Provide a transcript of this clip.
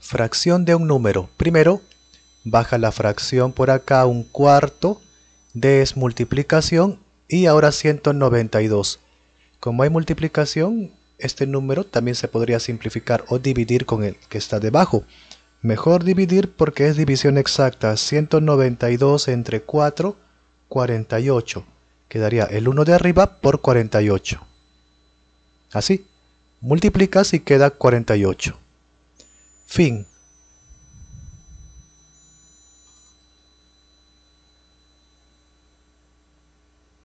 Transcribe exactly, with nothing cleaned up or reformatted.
fracción de un número. Primero, baja la fracción por acá un cuarto, D es multiplicación y ahora ciento noventa y dos. Como hay multiplicación, este número también se podría simplificar o dividir con el que está debajo. Mejor dividir porque es división exacta. ciento noventa y dos entre cuatro, cuarenta y ocho. Quedaría el uno de arriba por cuarenta y ocho. Así, multiplicas y queda cuarenta y ocho. Fin.